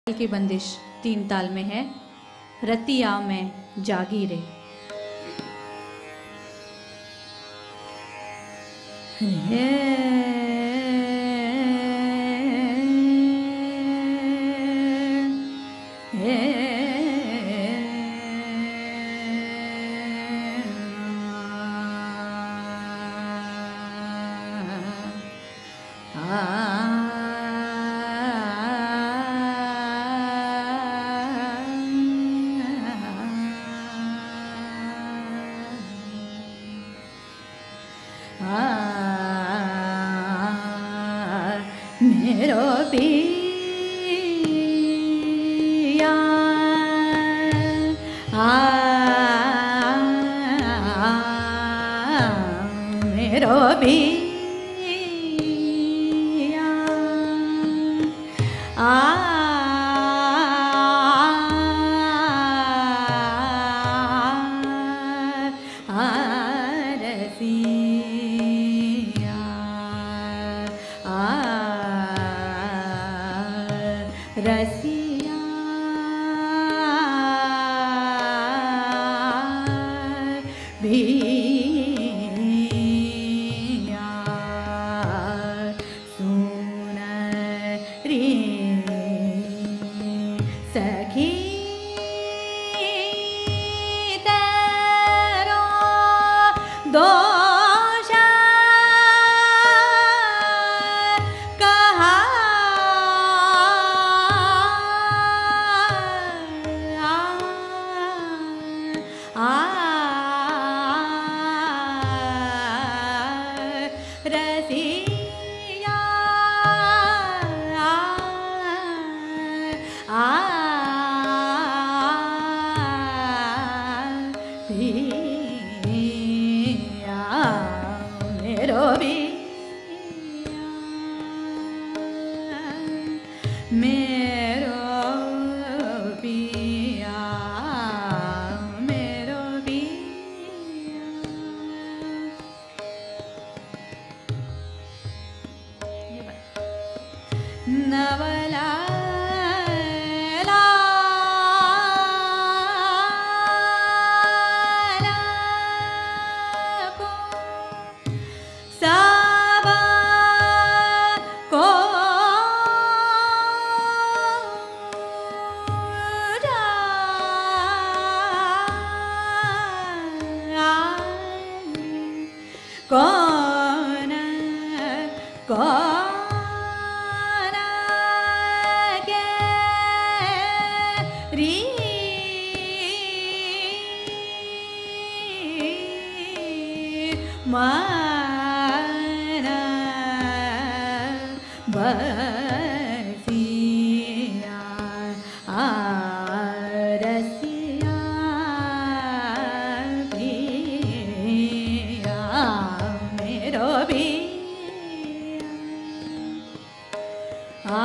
की बंदिश तीन ताल में है। रतिया में जागी रे। मेरो पिया मेरो पिया रसिया भिया सुन रे सखी तेरो दोष कहा रसिया पिया मेरो पिया मेरो पिया मेरो पिया नवला कौन कौन के री मन बसिया रसिया मेरो पिया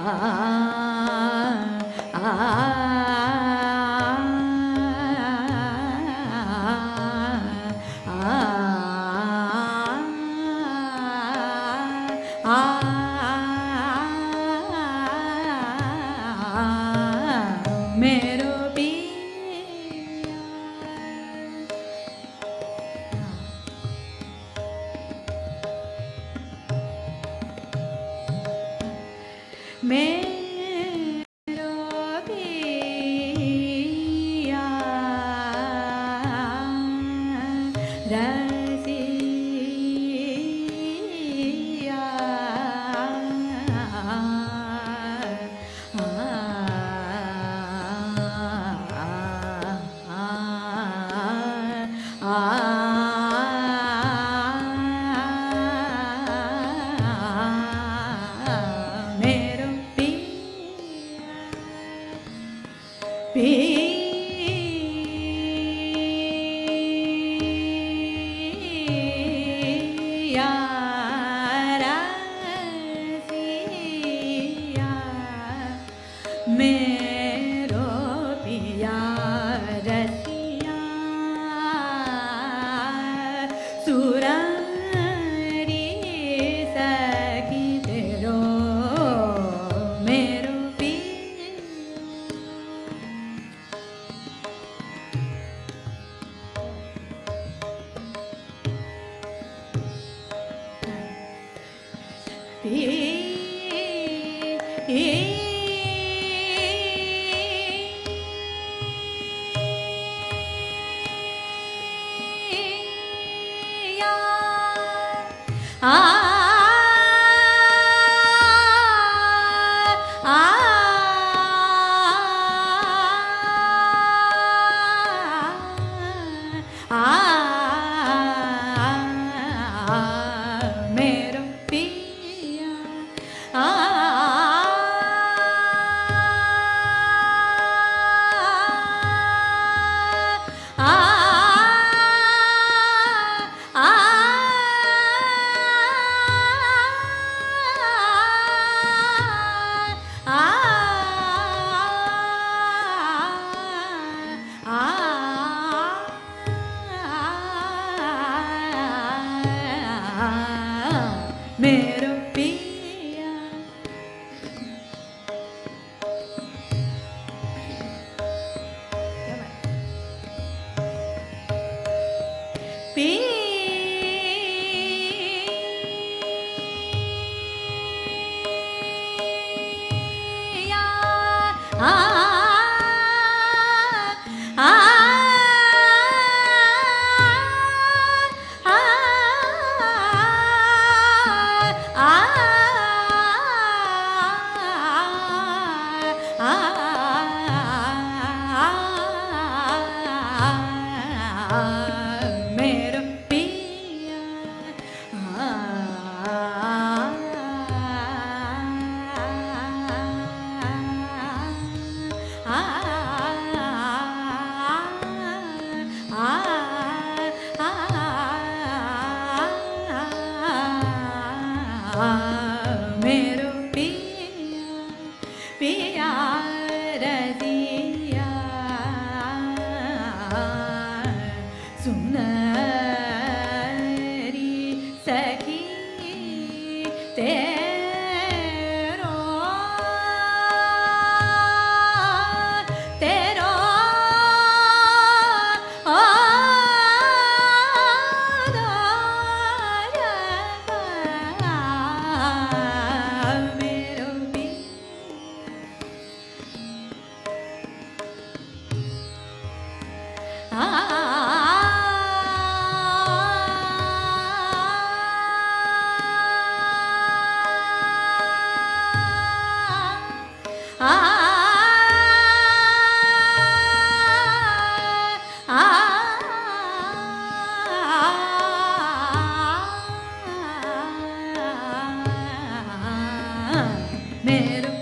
मेरो मेरो पिया रसिया पिया रसिया मेरो पिया रसिया सुरारी सखी तेरो मेरो मेरो पिया मेरो पिया मेरो पिया मेरो पिया पिया रसिया सुनरी सखी तेरो तेरो मेरो मेरो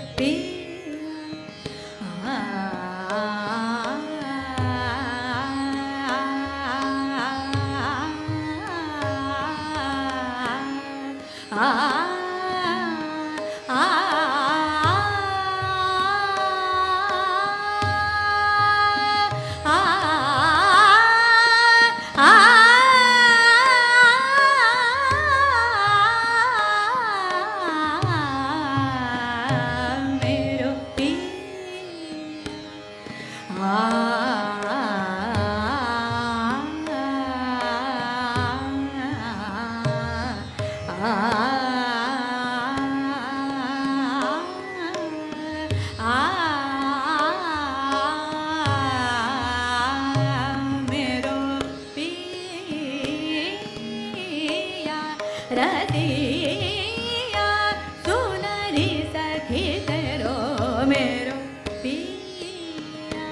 पिया रतिया सुनरी सखी तेरो मेरो पिया।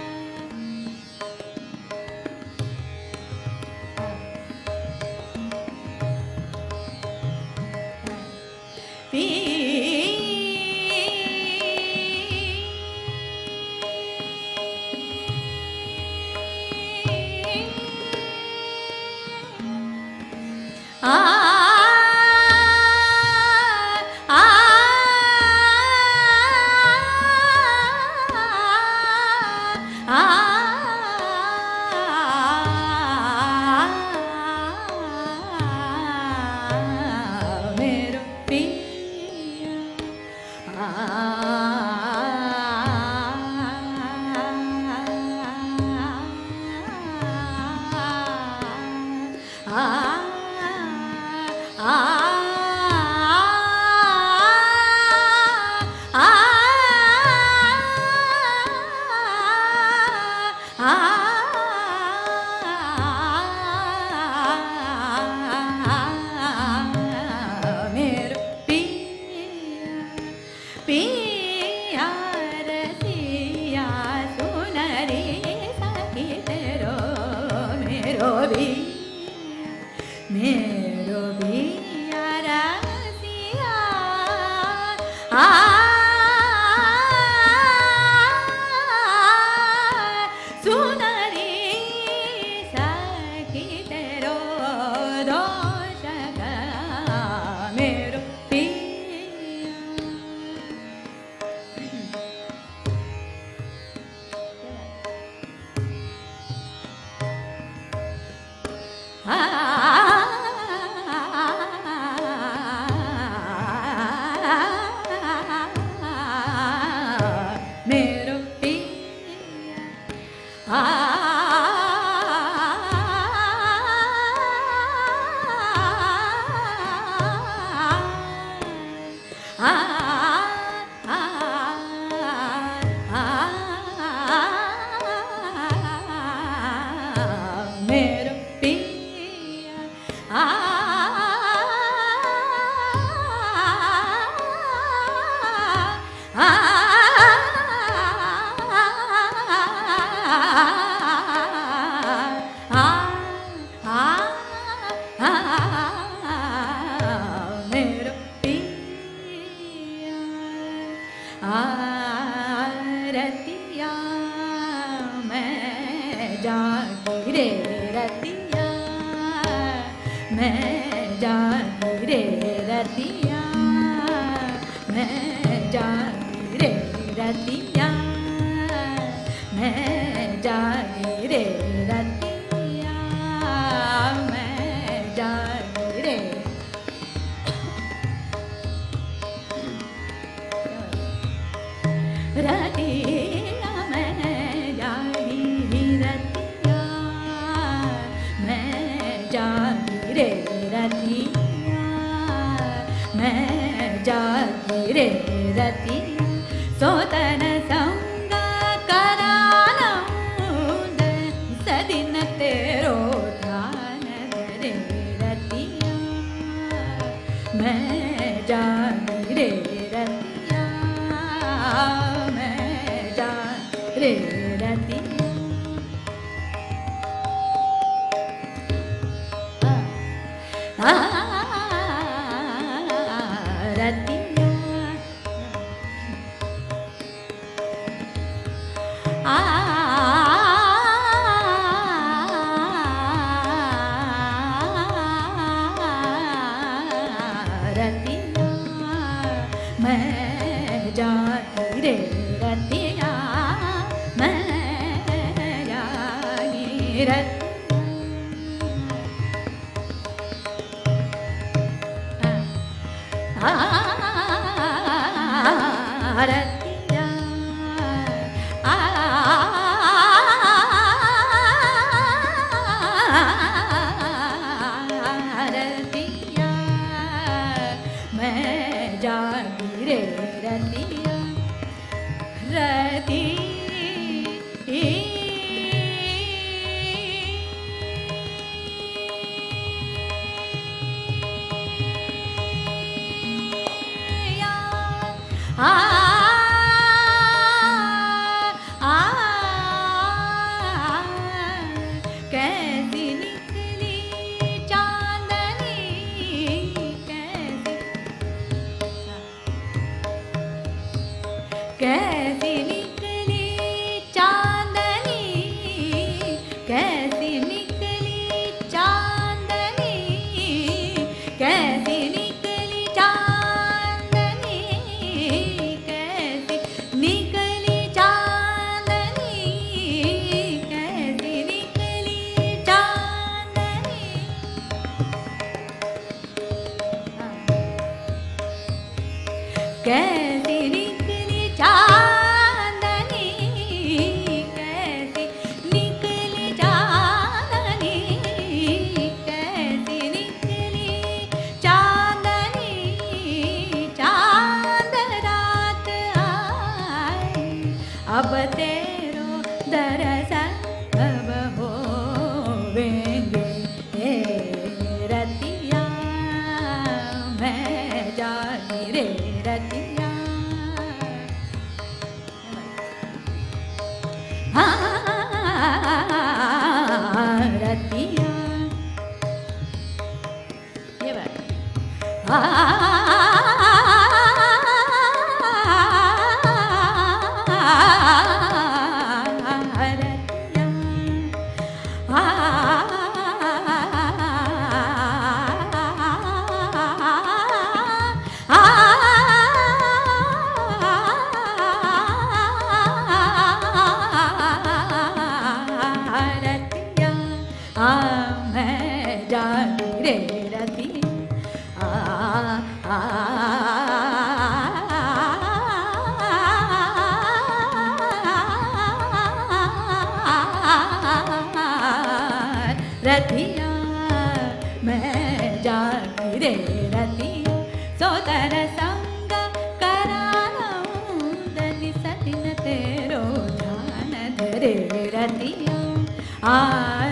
मेरो पिया मेरो पिया रसिया सुनरी सखी तेरो मेरो पिया रसिया सुनरी सखी तेरो दोषक मेरो मेरो पिया मेरो पिया मेरो पिया रतिया मैं जागी रे रतिया मैं जागी रे रतिया मैं जागी रे रतिया मैं जागी रे रतिया मैं जागी रे रतिया मैं जागी रतिया मैं जागी रे रतिया मैं जागी रे रतिया सोतन संग करानंद सदिन तेरो ध्यान धरे रतिया मैं जागी रे रतिया मैं जागी रे रतिया रतिया रतिया मैं जागी रे रतिया मैं जागी रतिया रतिया रतिया मैं जागी रे रतिया रति आ आ कैसी निकली चांदनी कैसी निकली चांदनी कैसी निकली चांदनी कैसी निकली चांदनी कैसी निकली चांदनी कैसी निकली चांदनी कैसी निकली चांदनी कैसी निकली चांदनी कैसी निकली चांदनी चांद रात आए अब तेरो दरअसल अब होवेंगे हे रतिया मैं जागी रे रतिया रतिया ये बात मैं जागी रे रतिया रतिया मैं जागी रे रतिया सोदर संग करानूं दनि सदिन तेरो ध्यान धरे रतिया